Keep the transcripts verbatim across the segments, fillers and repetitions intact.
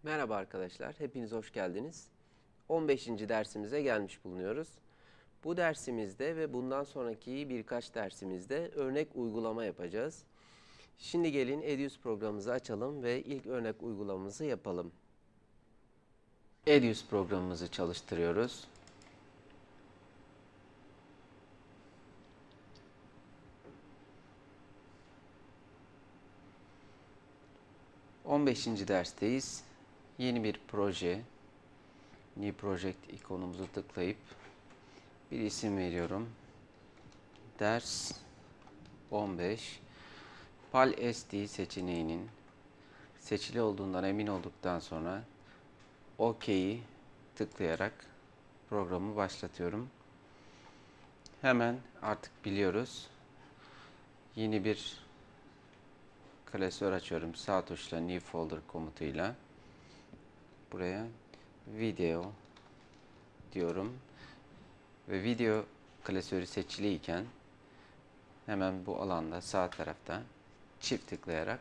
Merhaba arkadaşlar, hepiniz hoş geldiniz. on beşinci dersimize gelmiş bulunuyoruz. Bu dersimizde ve bundan sonraki birkaç dersimizde örnek uygulama yapacağız. Şimdi gelin Edius programımızı açalım ve ilk örnek uygulamamızı yapalım. Edius programımızı çalıştırıyoruz. on beşinci dersteyiz. Yeni bir proje, New Project ikonumuzu tıklayıp bir isim veriyorum. Ders on beş. Pal S D seçeneğinin seçili olduğundan emin olduktan sonra OK'yi tıklayarak programı başlatıyorum. Hemen artık biliyoruz. Yeni bir klasör açıyorum. Sağ tuşla New Folder komutuyla. Buraya video diyorum. Ve video klasörü seçiliyken hemen bu alanda sağ tarafta çift tıklayarak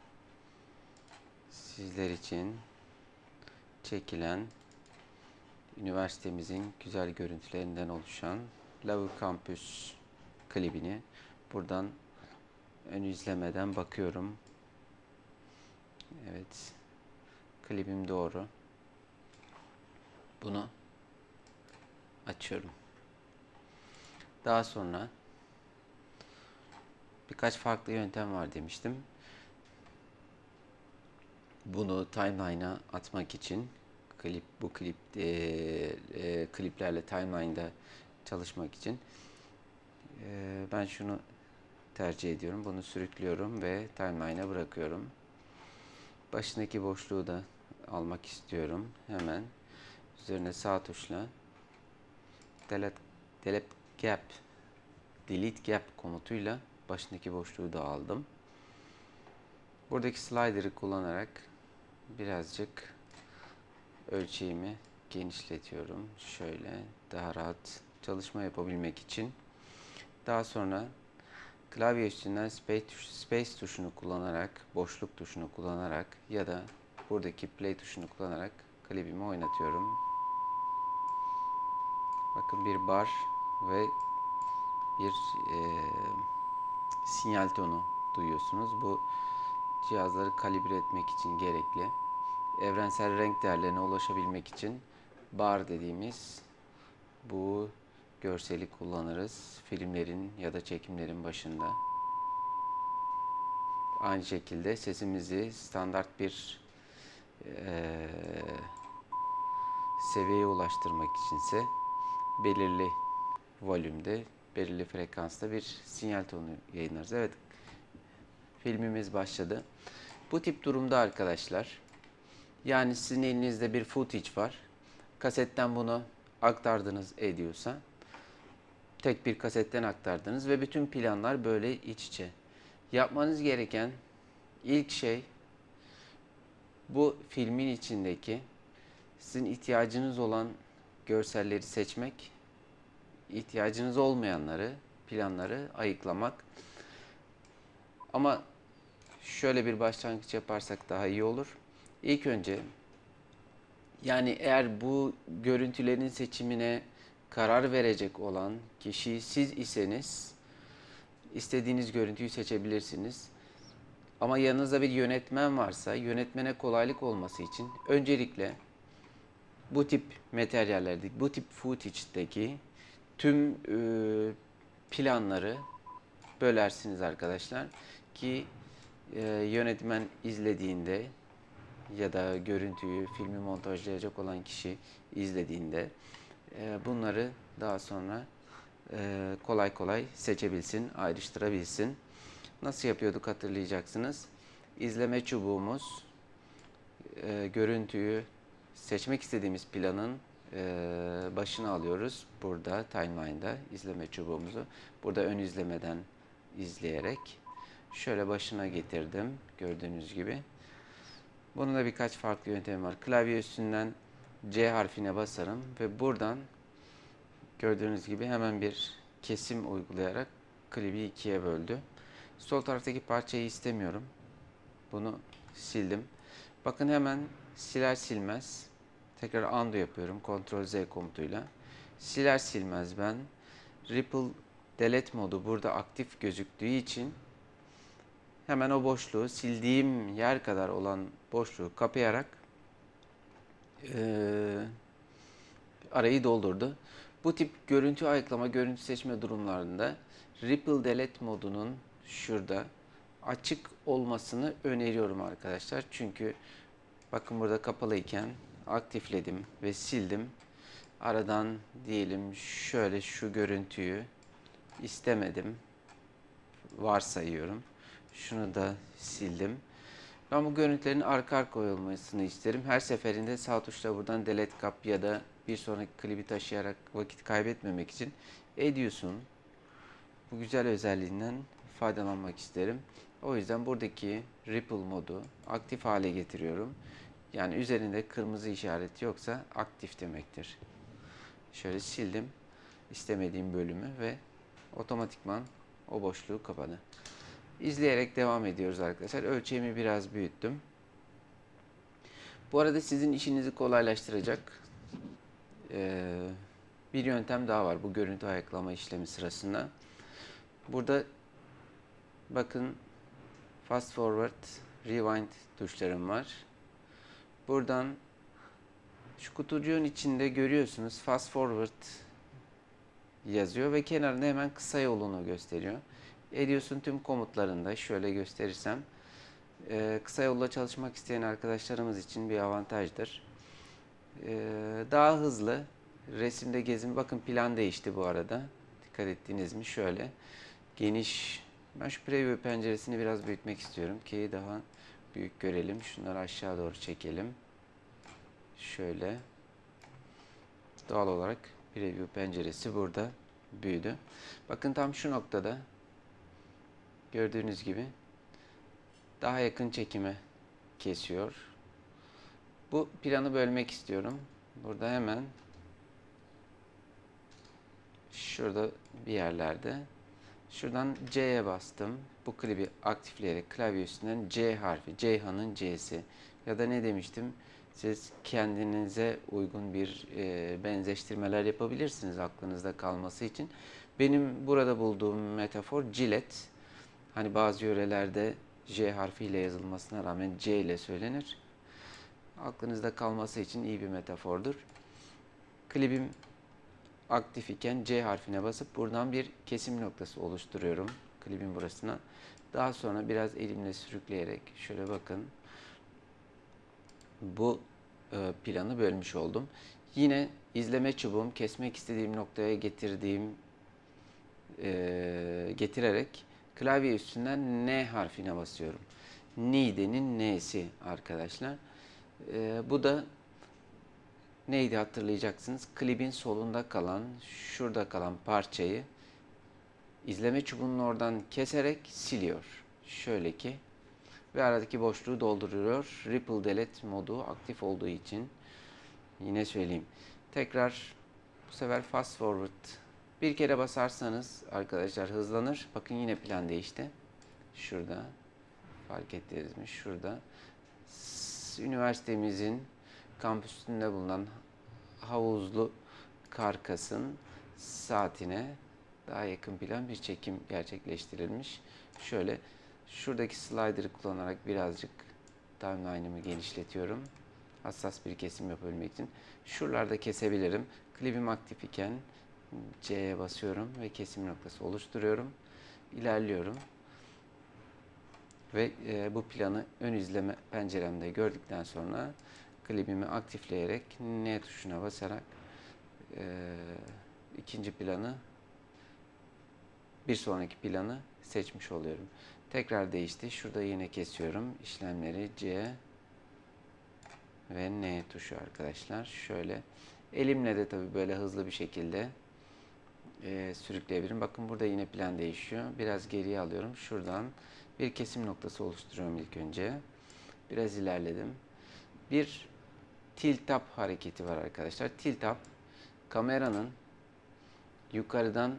sizler için çekilen üniversitemizin güzel görüntülerinden oluşan Love Campus klibini buradan ön izlemeden bakıyorum. Evet. Klibim doğru. Bunu açıyorum. Daha sonra birkaç farklı yöntem var demiştim. Bunu timeline'a atmak için klip bu klip e, e, kliplerle timeline'da çalışmak için e, ben şunu tercih ediyorum. Bunu sürüklüyorum ve timeline'a bırakıyorum. Başındaki boşluğu da almak istiyorum. Hemen üzerine sağ tuşla delete, delete gap delete gap komutuyla başındaki boşluğu da aldım. Buradaki slider'ı kullanarak birazcık ölçeğimi genişletiyorum. Şöyle daha rahat çalışma yapabilmek için. Daha sonra klavye üstünden space, space tuşunu kullanarak, boşluk tuşunu kullanarak ya da buradaki play tuşunu kullanarak klibimi oynatıyorum. Bakın bir bar ve bir e, sinyal tonu duyuyorsunuz. Bu cihazları kalibre etmek için gerekli. Evrensel renk değerlerine ulaşabilmek için bar dediğimiz bu görseli kullanırız. Filmlerin ya da çekimlerin başında. Aynı şekilde sesimizi standart bir e, seviyeye ulaştırmak içinse belirli volümde, belirli frekansta bir sinyal tonu yayınlarız. Evet, filmimiz başladı. Bu tip durumda arkadaşlar, yani sizin elinizde bir footage var. Kasetten bunu aktardınız ediyorsa, tek bir kasetten aktardınız ve bütün planlar böyle iç içe. Yapmanız gereken ilk şey bu filmin içindeki sizin ihtiyacınız olan görselleri seçmek, ihtiyacınız olmayanları, planları ayıklamak. Ama şöyle bir başlangıç yaparsak daha iyi olur. İlk önce, yani eğer bu görüntülerin seçimine karar verecek olan kişi siz iseniz istediğiniz görüntüyü seçebilirsiniz. Ama yanınızda bir yönetmen varsa yönetmene kolaylık olması için öncelikle bu tip materyallerde, bu tip footage'deki tüm e, planları bölersiniz arkadaşlar ki e, yönetmen izlediğinde ya da görüntüyü, filmi montajlayacak olan kişi izlediğinde e, bunları daha sonra e, kolay kolay seçebilsin, ayrıştırabilsin. Nasıl yapıyorduk hatırlayacaksınız. İzleme çubuğumuz e, görüntüyü seçmek istediğimiz planın e, başına alıyoruz. Burada timeline'da izleme çubuğumuzu. Burada ön izlemeden izleyerek şöyle başına getirdim. Gördüğünüz gibi. Bunun da birkaç farklı yöntemi var. Klavye üstünden C harfine basarım ve buradan gördüğünüz gibi hemen bir kesim uygulayarak klibi ikiye böldü. Sol taraftaki parçayı istemiyorum. Bunu sildim. Bakın hemen Siler silmez. Tekrar undo yapıyorum. Ctrl Z komutuyla. Siler silmez ben Ripple Delete modu burada aktif gözüktüğü için hemen o boşluğu, sildiğim yer kadar olan boşluğu kapayarak e, arayı doldurdu. Bu tip görüntü ayıklama, görüntü seçme durumlarında Ripple Delete modunun şurada açık olmasını öneriyorum arkadaşlar. Çünkü bakın burada kapalıyken aktifledim ve sildim. Aradan diyelim şöyle şu görüntüyü istemedim. Varsayıyorum. Şunu da sildim. Ben bu görüntülerin arka arka olmasını isterim. Her seferinde sağ tuşla buradan delete kap ya da bir sonraki klibi taşıyarak vakit kaybetmemek için Edius'un bu güzel özelliğinden faydalanmak isterim. O yüzden buradaki Ripple modu aktif hale getiriyorum. Yani üzerinde kırmızı işareti yoksa aktif demektir. Şöyle sildim istemediğim bölümü ve otomatikman o boşluğu kapadı. İzleyerek devam ediyoruz arkadaşlar. Ölçeğimi biraz büyüttüm. Bu arada sizin işinizi kolaylaştıracak ee, bir yöntem daha var bu görüntü ayıklama işlemi sırasında. Burada bakın fast forward, rewind tuşlarım var. Buradan şu kutucuğun içinde görüyorsunuz fast forward yazıyor ve kenarında hemen kısa yolunu gösteriyor. Edius'un tüm komutlarında şöyle gösterirsem e, kısa yolla çalışmak isteyen arkadaşlarımız için bir avantajdır. E, daha hızlı resimde gezin. Bakın plan değişti bu arada. Dikkat ettiniz mi? Şöyle geniş. Ben şu preview penceresini biraz büyütmek istiyorum ki daha büyük görelim. Şunları aşağı doğru çekelim. Şöyle. Doğal olarak preview penceresi burada büyüdü. Bakın tam şu noktada gördüğünüz gibi daha yakın çekime kesiyor. Bu planı bölmek istiyorum. Burada hemen şurada bir yerlerde şuradan C'ye bastım. Bu klibi aktifleyerek klavye üstünden C harfi, Ceyhan'ın C'si ya da ne demiştim? Siz kendinize uygun bir e, benzeştirmeler yapabilirsiniz aklınızda kalması için. Benim burada bulduğum metafor cilet. Hani bazı yörelerde J harfiyle yazılmasına rağmen C ile söylenir. Aklınızda kalması için iyi bir metafordur. Klibim aktif iken C harfine basıp buradan bir kesim noktası oluşturuyorum klibin burasına. Daha sonra biraz elimle sürükleyerek şöyle bakın bu e, planı bölmüş oldum. Yine izleme çubuğum kesmek istediğim noktaya getirdiğim e, getirerek klavye üstünden N harfine basıyorum. Nide'nin N'si arkadaşlar. E, bu da neydi hatırlayacaksınız. Klibin solunda kalan, şurada kalan parçayı izleme çubuğunun oradan keserek siliyor. Şöyle ki ve aradaki boşluğu dolduruyor. Ripple Delete modu aktif olduğu için. Yine söyleyeyim. Tekrar bu sefer fast forward bir kere basarsanız arkadaşlar hızlanır. Bakın yine plan değişti. Şurada fark ettiniz mi? Şurada üniversitemizin kampüsünde bulunan havuzlu karkasın saatine daha yakın plan bir çekim gerçekleştirilmiş. Şöyle şuradaki slider'ı kullanarak birazcık timeline'ımı genişletiyorum. Hassas bir kesim yapabilmek için. Şuralarda kesebilirim. Klibim aktif iken C'ye basıyorum ve kesim noktası oluşturuyorum. İlerliyorum. Ve e, bu planı ön izleme penceremde gördükten sonra klibimi aktifleyerek N tuşuna basarak e, ikinci planı bir sonraki planı seçmiş oluyorum. Tekrar değişti. Şurada yine kesiyorum. İşlemleri C ve N tuşu arkadaşlar. Şöyle elimle de tabii böyle hızlı bir şekilde e, sürükleyebilirim. Bakın burada yine plan değişiyor. Biraz geriye alıyorum. Şuradan bir kesim noktası oluşturuyorum ilk önce. Biraz ilerledim. Bir tilt up hareketi var arkadaşlar. Tilt up kameranın yukarıdan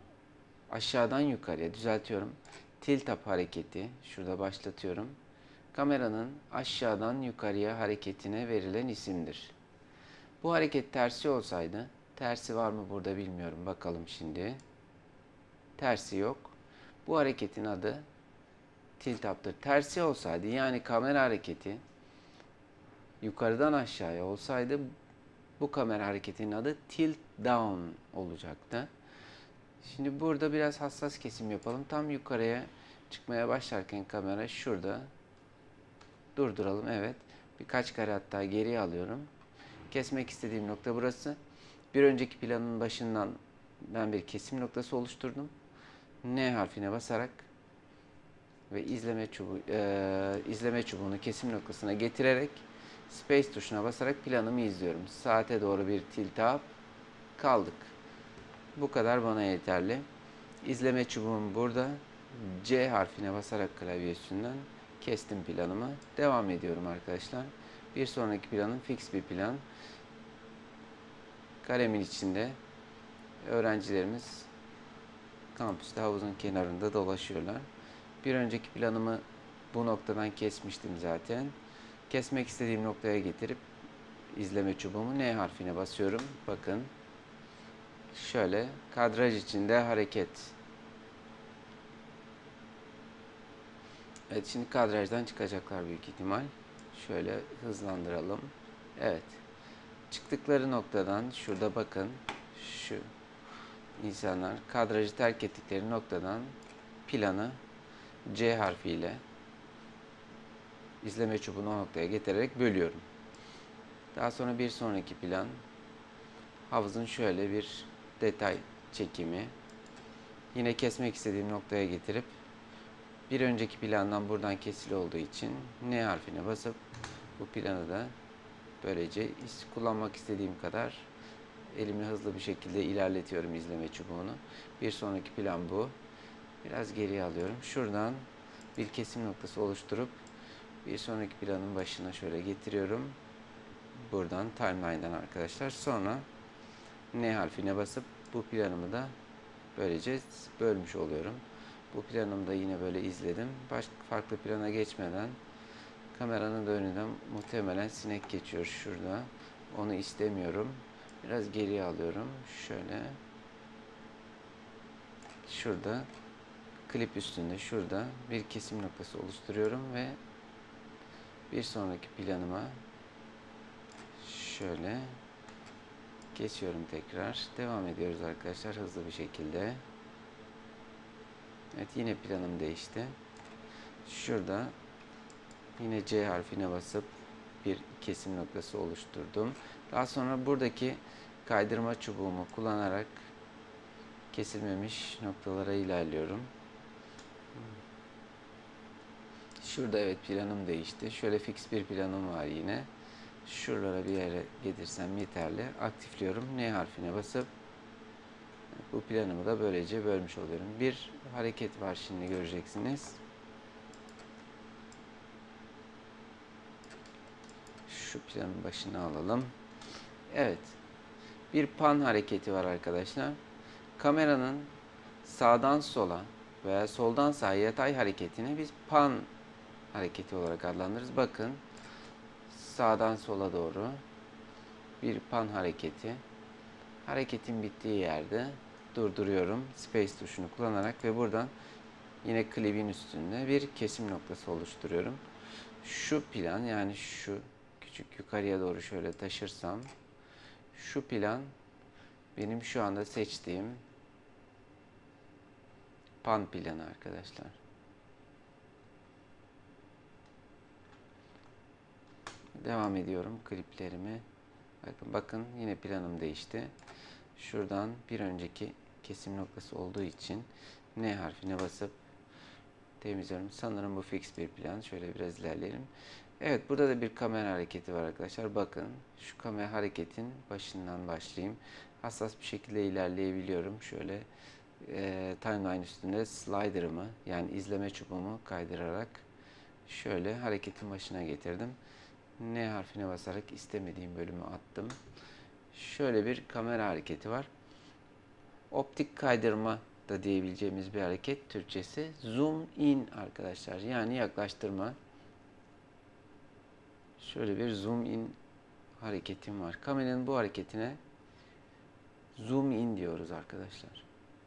aşağıdan yukarıya düzeltiyorum. Tilt up hareketi şurada başlatıyorum. kameranın aşağıdan yukarıya hareketine verilen isimdir. Bu hareket tersi olsaydı, tersi var mı burada bilmiyorum. Bakalım şimdi. Tersi yok. Bu hareketin adı tilt up'tır. Tersi olsaydı, yani kamera hareketi yukarıdan aşağıya olsaydı, bu kamera hareketinin adı tilt down olacaktı. Şimdi burada biraz hassas kesim yapalım. Tam yukarıya çıkmaya başlarken kamera şurada. Durduralım. Evet. Birkaç kare hatta geriye alıyorum. Kesmek istediğim nokta burası. Bir önceki planın başından ben bir kesim noktası oluşturdum. N harfine basarak ve izleme çubuğu, e, izleme çubuğunu kesim noktasına getirerek space tuşuna basarak planımı izliyorum. Saate doğru bir tilt up, kaldık. Bu kadar bana yeterli. İzleme çubuğum burada. C harfine basarak klavye üstünden kestim planımı. Devam ediyorum arkadaşlar. Bir sonraki planım fix bir plan. Karemin içinde öğrencilerimiz kampüste havuzun kenarında dolaşıyorlar. Bir önceki planımı bu noktadan kesmiştim zaten. Kesmek istediğim noktaya getirip izleme çubuğumu N harfine basıyorum. Bakın. Şöyle kadraj içinde hareket. Evet, şimdi kadrajdan çıkacaklar büyük ihtimal. Şöyle hızlandıralım. Evet. Çıktıkları noktadan şurada bakın. Şu insanlar kadrajı terk ettikleri noktadan planı C harfiyle izleme çubuğunu o noktaya getirerek bölüyorum. Daha sonra bir sonraki plan havuzun şöyle bir detay çekimi. Yine kesmek istediğim noktaya getirip bir önceki plandan buradan kesili olduğu için N harfine basıp bu planı da böylece kullanmak istediğim kadar elimi hızlı bir şekilde ilerletiyorum izleme çubuğunu. Bir sonraki plan bu. Biraz geriye alıyorum. Şuradan bir kesim noktası oluşturup bir sonraki planın başına şöyle getiriyorum. Buradan timeline'dan arkadaşlar. Sonra N harfine basıp bu planımı da böylece bölmüş oluyorum. Bu planımı da yine böyle izledim. Başka farklı plana geçmeden kameranın da önünden muhtemelen sinek geçiyor şurada. Onu istemiyorum. Biraz geriye alıyorum. Şöyle. Şurada. Klip üstünde şurada bir kesim noktası oluşturuyorum ve bir sonraki planıma şöyle geçiyorum tekrar. Devam ediyoruz arkadaşlar hızlı bir şekilde. Evet, yine planım değişti. Şurada yine C harfine basıp bir kesim noktası oluşturdum. Daha sonra buradaki kaydırma çubuğumu kullanarak kesilmemiş noktalara ilerliyorum. Şurada evet planım değişti. Şöyle fix bir planım var yine. Şuralara bir yere getirsem yeterli. Aktifliyorum. N harfine basıp bu planımı da böylece bölmüş oluyorum. Bir hareket var şimdi göreceksiniz. Şu planın başına alalım. Evet. Bir pan hareketi var arkadaşlar. Kameranın sağdan sola veya soldan sağa yatay hareketini biz pan hareketi olarak adlandırırız. Bakın. Sağdan sola doğru bir pan hareketi. Hareketin bittiği yerde durduruyorum. Space tuşunu kullanarak ve buradan yine klibin üstünde bir kesim noktası oluşturuyorum. Şu plan, yani şu küçük yukarıya doğru şöyle taşırsam şu plan benim şu anda seçtiğim pan planı arkadaşlar. Devam ediyorum kliplerimi. Bakın, bakın yine planım değişti. Şuradan bir önceki kesim noktası olduğu için N harfine basıp temizliyorum. Sanırım bu fix bir plan. Şöyle biraz ilerleyelim. Evet, burada da bir kamera hareketi var arkadaşlar. Bakın şu kamera hareketin başından başlayayım. Hassas bir şekilde ilerleyebiliyorum. Şöyle e, timeline üstünde slider'ımı yani izleme çubuğumu kaydırarak şöyle hareketin başına getirdim. N harfine basarak istemediğim bölümü attım. Şöyle bir kamera hareketi var. Optik kaydırma da diyebileceğimiz bir hareket. Türkçesi zoom in arkadaşlar. Yani yaklaştırma. Şöyle bir zoom in hareketim var. Kameranın bu hareketine zoom in diyoruz arkadaşlar.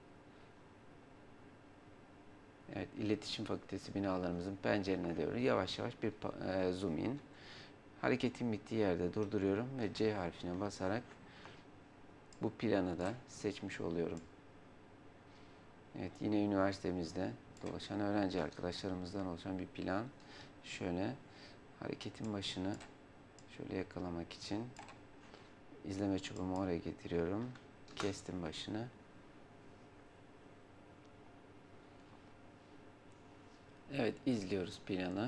Evet, İletişim Fakültesi binalarımızın pencerelerine doğru yavaş yavaş bir e, zoom in. Hareketin bittiği yerde durduruyorum ve C harfine basarak bu planı da seçmiş oluyorum. Evet, yine üniversitemizde dolaşan öğrenci arkadaşlarımızdan oluşan bir plan. Şöyle hareketin başını şöyle yakalamak için izleme çubuğumu oraya getiriyorum. Kestim başını. Evet, izliyoruz planı.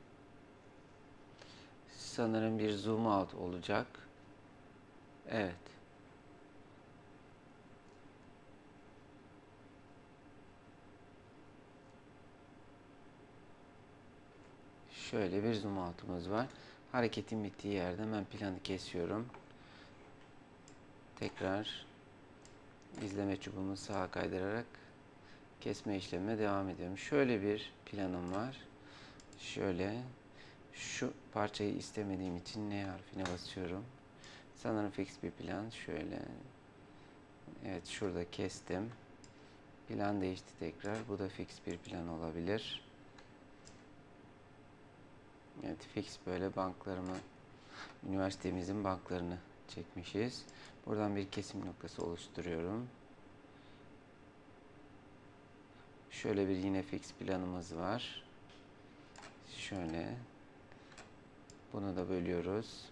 Sanırım bir zoom out olacak. Evet. Şöyle bir zoom out'umuz var. Hareketin bittiği yerde hemen planı kesiyorum. Tekrar izleme çubuğumu sağa kaydırarak kesme işlemine devam ediyorum. Şöyle bir planım var. Şöyle şu parçayı istemediğim için N harfine basıyorum. Sanırım fix bir plan. Şöyle. Evet, şurada kestim. Plan değişti tekrar. Bu da fix bir plan olabilir. Evet, fix böyle banklarımı, üniversitemizin banklarını çekmişiz. Buradan bir kesim noktası oluşturuyorum. Şöyle bir yine fix planımız var. Şöyle. Bunu da bölüyoruz.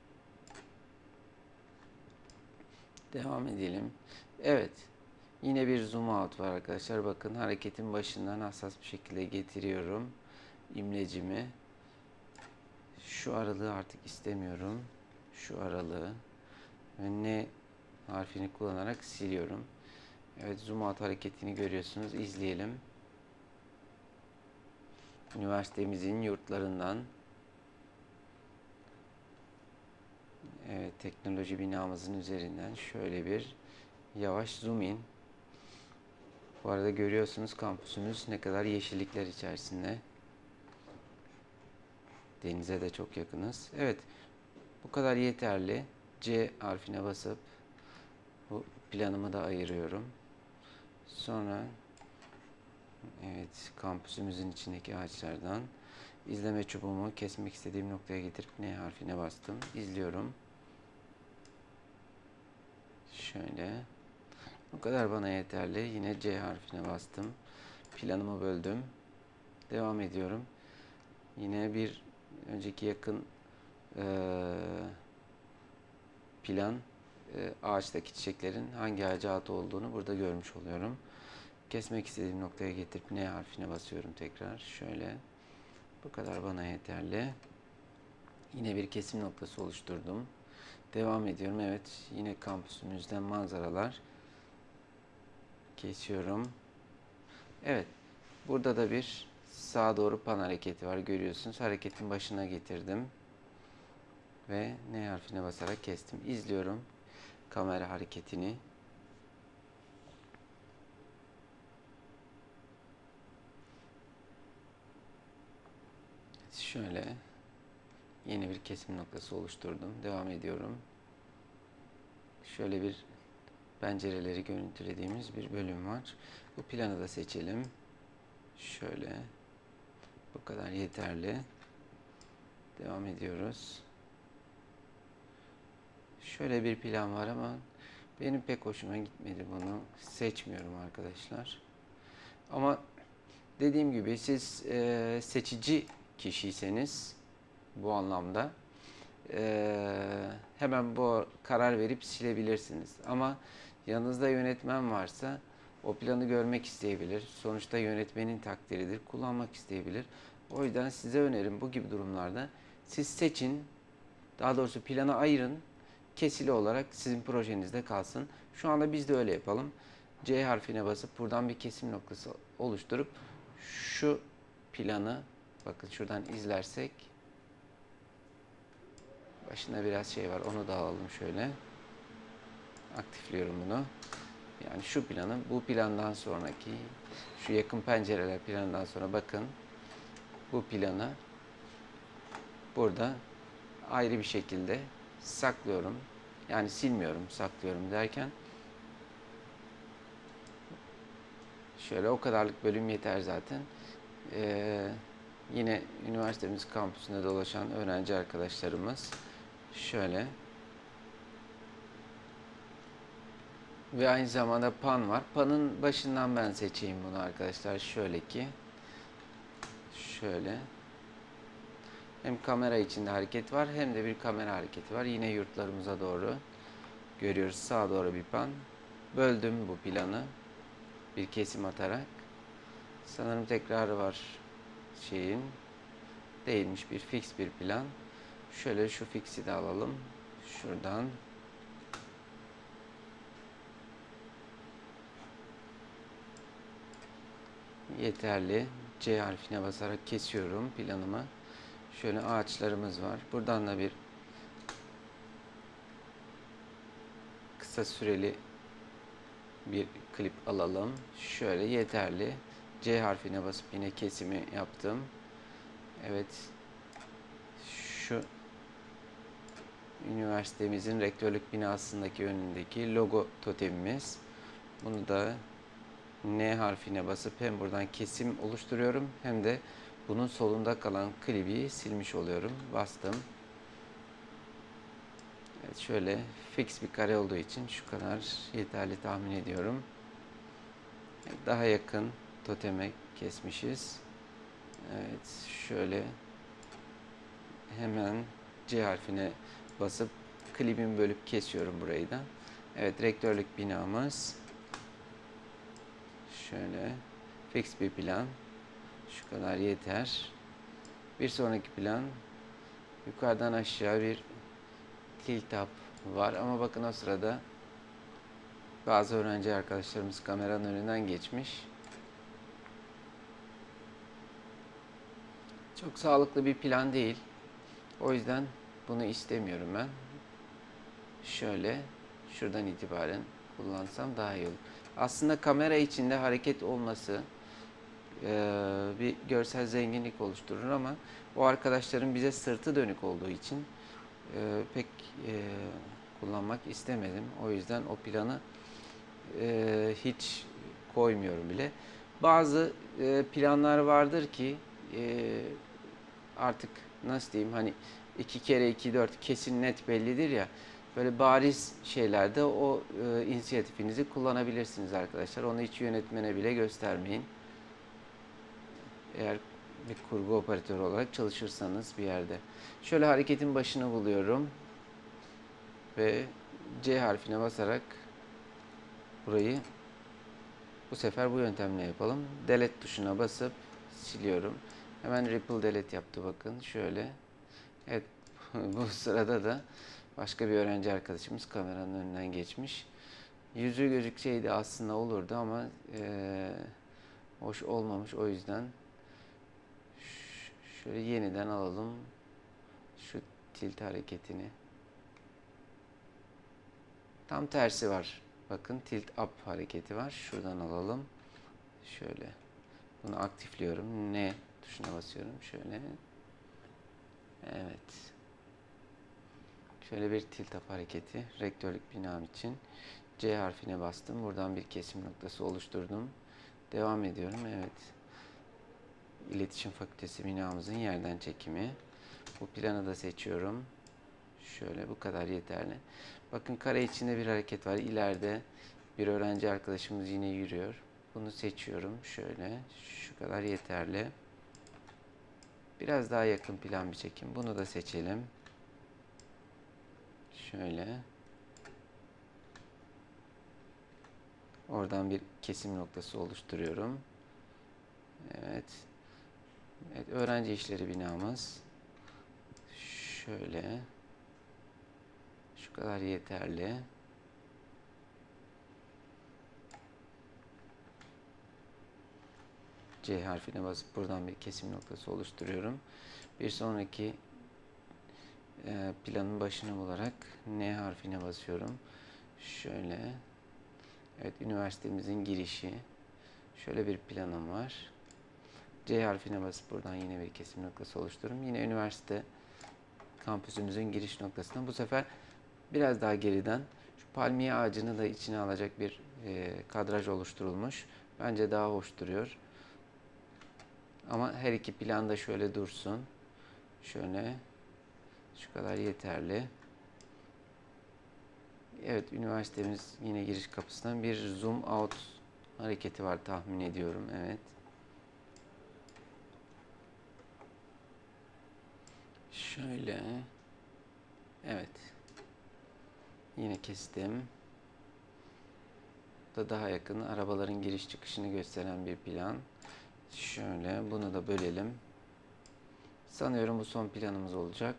Devam edelim. Evet. Yine bir zoom out var arkadaşlar. Bakın hareketin başından hassas bir şekilde getiriyorum imlecimi. Şu aralığı artık istemiyorum. Şu aralığı ve N harfini kullanarak siliyorum. Evet, zoom out hareketini görüyorsunuz. İzleyelim. Üniversitemizin yurtlarından, evet, teknoloji binamızın üzerinden şöyle bir yavaş zoom in. Bu arada görüyorsunuz kampüsümüz ne kadar yeşillikler içerisinde. Denize de çok yakınız. Evet, bu kadar yeterli. C harfine basıp bu planımı da ayırıyorum. Sonra evet, kampüsümüzün içindeki ağaçlardan izleme çubuğumu kesmek istediğim noktaya getirip N harfine bastım. İzliyorum. Şöyle. Bu kadar bana yeterli. Yine C harfine bastım. Planımı böldüm. Devam ediyorum. Yine bir önceki yakın e, plan e, ağaçtaki çiçeklerin hangi ağaca ait olduğunu burada görmüş oluyorum. Kesmek istediğim noktaya getirip N harfine basıyorum tekrar. Şöyle. Bu kadar bana yeterli. Yine bir kesim noktası oluşturdum. Devam ediyorum. Evet. Yine kampüsümüzden manzaralar. Kesiyorum. Evet. Burada da bir sağa doğru pan hareketi var. Görüyorsunuz. Hareketin başına getirdim. Ve N harfine basarak kestim. İzliyorum kamera hareketini. Şöyle yeni bir kesim noktası oluşturdum. Devam ediyorum. Şöyle bir pencereleri görüntülediğimiz bir bölüm var. Bu planı da seçelim. Şöyle. Bu kadar yeterli. Devam ediyoruz. Şöyle bir plan var ama benim pek hoşuma gitmedi, bunu seçmiyorum arkadaşlar. Ama dediğim gibi siz e, seçici kişiyseniz bu anlamda e, hemen bu karar verip silebilirsiniz. Ama yanınızda yönetmen varsa o planı görmek isteyebilir. Sonuçta yönetmenin takdiridir. Kullanmak isteyebilir. O yüzden size önerim bu gibi durumlarda siz seçin. Daha doğrusu planı ayırın. Kesili olarak sizin projenizde kalsın. Şu anda biz de öyle yapalım. C harfine basıp buradan bir kesim noktası oluşturup şu planı, bakın şuradan izlersek başında biraz şey var. Onu da alalım şöyle. Aktifliyorum bunu. Yani şu planı, bu plandan sonraki, şu yakın pencereler planından sonra bakın bu planı burada ayrı bir şekilde saklıyorum. Yani silmiyorum, saklıyorum derken. Şöyle o kadarlık bölüm yeter zaten. Ee, yine üniversitemiz kampüsünde dolaşan öğrenci arkadaşlarımız şöyle. Ve aynı zamanda pan var. Panın başından ben seçeyim bunu arkadaşlar. Şöyle ki. Şöyle. Hem kamera içinde hareket var hem de bir kamera hareketi var. Yine yurtlarımıza doğru görüyoruz. Sağa doğru bir pan. Böldüm bu planı. Bir kesim atarak. Sanırım tekrarı var şeyin. Değilmiş, bir fix bir plan. Şöyle şu fix'i de alalım. Şuradan. Yeterli. C harfine basarak kesiyorum planımı. Şöyle ağaçlarımız var. Buradan da bir kısa süreli bir klip alalım. Şöyle yeterli. C harfine basıp yine kesimi yaptım. Evet. Şu üniversitemizin rektörlük binasındaki önündeki logo totemimiz. Bunu da N harfine basıp hem buradan kesim oluşturuyorum hem de bunun solunda kalan klibi silmiş oluyorum. Bastım. Evet, şöyle fix bir kare olduğu için şu kadar yeterli tahmin ediyorum. Daha yakın toteme kesmişiz. Evet, şöyle hemen C harfine basıp klibimi bölüp kesiyorum burayı da. Evet, rektörlük binamız. Şöyle fix bir plan. Şu kadar yeter. Bir sonraki plan yukarıdan aşağı bir tilt up var ama bakın o sırada bazı öğrenci arkadaşlarımız kameranın önünden geçmiş. Çok sağlıklı bir plan değil. O yüzden bunu istemiyorum ben. Şöyle şuradan itibaren kullansam daha iyi olur. Aslında kamera içinde hareket olması e, bir görsel zenginlik oluşturur ama o arkadaşların bize sırtı dönük olduğu için e, pek e, kullanmak istemedim. O yüzden o planı e, hiç koymuyorum bile. Bazı e, planlar vardır ki e, artık nasıl diyeyim, hani iki kere iki dört kesin net bellidir ya, böyle bariz şeylerde o e, inisiyatifinizi kullanabilirsiniz arkadaşlar. Onu hiç yönetmene bile göstermeyin. Eğer bir kurgu operatörü olarak çalışırsanız bir yerde. Şöyle hareketin başını buluyorum ve C harfine basarak burayı bu sefer bu yöntemle yapalım. Delete tuşuna basıp siliyorum. Hemen Ripple Delete yaptı bakın. Şöyle. Evet, bu sırada da başka bir öğrenci arkadaşımız kameranın önünden geçmiş. Yüzü gözükseydi aslında olurdu ama e, hoş olmamış. O yüzden şöyle yeniden alalım şu tilt hareketini. Tam tersi var. Bakın tilt up hareketi var. Şuradan alalım. Şöyle. Bunu aktifliyorum. N tuşuna basıyorum. Şöyle. Evet. Şöyle bir tilt up hareketi. Rektörlük binam için. C harfine bastım. Buradan bir kesim noktası oluşturdum. Devam ediyorum. Evet. İletişim Fakültesi binamızın yerden çekimi. Bu planı da seçiyorum. Şöyle, bu kadar yeterli. Bakın kare içinde bir hareket var. İleride bir öğrenci arkadaşımız yine yürüyor. Bunu seçiyorum. Şöyle. Şu kadar yeterli. Biraz daha yakın plan bir çekim. Bunu da seçelim. Şöyle. Oradan bir kesim noktası oluşturuyorum. Evet. Evet, öğrenci işleri binamız. Şöyle. Şu kadar yeterli. C harfine basıp buradan bir kesim noktası oluşturuyorum. Bir sonraki e, planın başını bularak N harfine basıyorum. Şöyle. Evet, üniversitemizin girişi. Şöyle bir planım var. C harfine basıp buradan yine bir kesim noktası oluşturuyorum. Yine üniversite kampüsümüzün giriş noktasına. Bu sefer biraz daha geriden şu palmiye ağacını da içine alacak bir e, kadraj oluşturulmuş. Bence daha hoş duruyor. Ama her iki plan da şöyle dursun. Şöyle. Şu kadar yeterli. Evet, üniversitemiz yine giriş kapısından bir zoom out hareketi var tahmin ediyorum. Evet. Şöyle. Evet. Yine kestim. Da daha yakın arabaların giriş çıkışını gösteren bir plan. Şöyle bunu da bölelim. Sanıyorum bu son planımız olacak.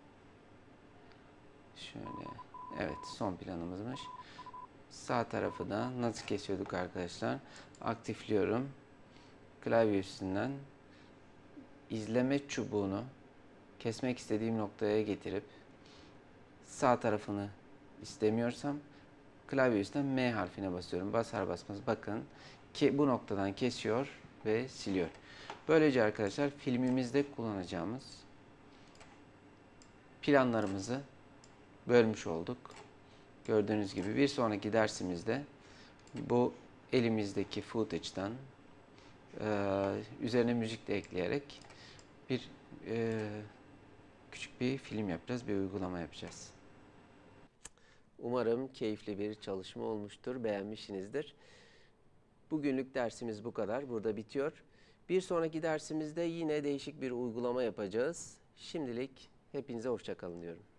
Şöyle. Evet, son planımızmış. Sağ tarafı da nasıl kesiyorduk arkadaşlar? Aktifliyorum. Klavye üstünden izleme çubuğunu kesmek istediğim noktaya getirip sağ tarafını istemiyorsam klavye üstünden M harfine basıyorum. Basar basmaz bakın ki bu noktadan kesiyor ve siliyor. Böylece arkadaşlar filmimizde kullanacağımız planlarımızı bölmüş olduk. Gördüğünüz gibi bir sonraki dersimizde bu elimizdeki footage'dan e, üzerine müzik de ekleyerek bir e, küçük bir film yapacağız, bir uygulama yapacağız. Umarım keyifli bir çalışma olmuştur, beğenmişsinizdir. Bugünlük dersimiz bu kadar, burada bitiyor. Bir sonraki dersimizde yine değişik bir uygulama yapacağız. Şimdilik hepinize hoşça kalın diyorum.